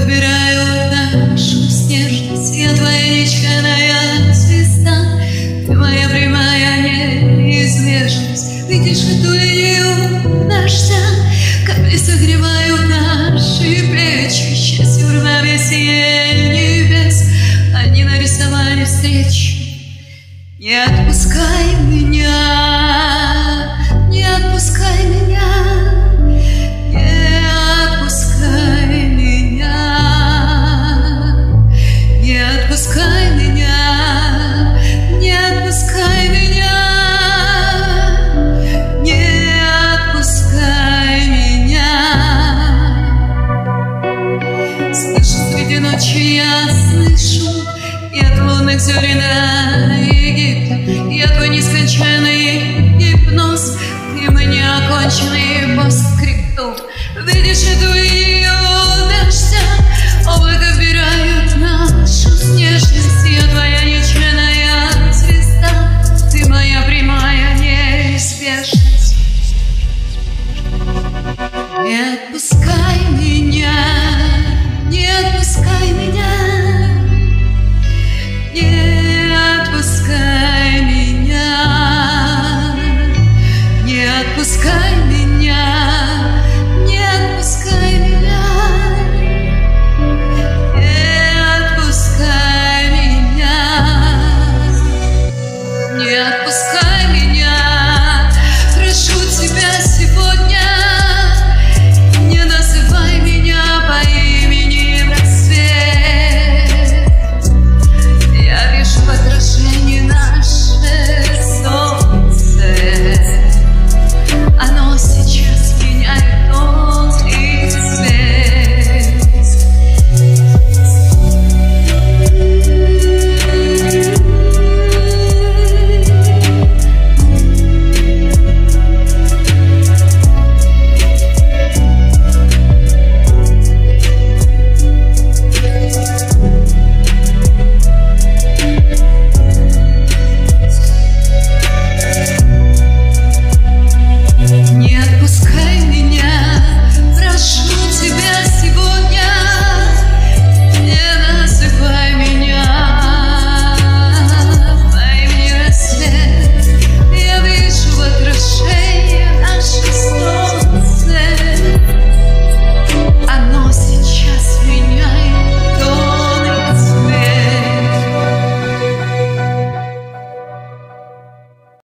выбирают нашу снежность. Я твоя нечаянная звезда, ты моя прямая неизбежность. Видишь эту линию дождя, капли согревают наши плечи. Счастье в равновесие небес, они нарисовали встречу. Не отпускай меня, не отпускай меня, не отпускай меня, не отпускай меня, не отпускай меня, не отпускай меня. Слышу среди ночи, я слышу, и от лунных зерен Египта, я твой нескончаемый гипноз, ты мой неоконченный постскриптум. Видишь эту ее дождя, облако вбирают нашу снежность. Я твоя нечаянная звезда, ты моя прямая неизбежность. Не отпускай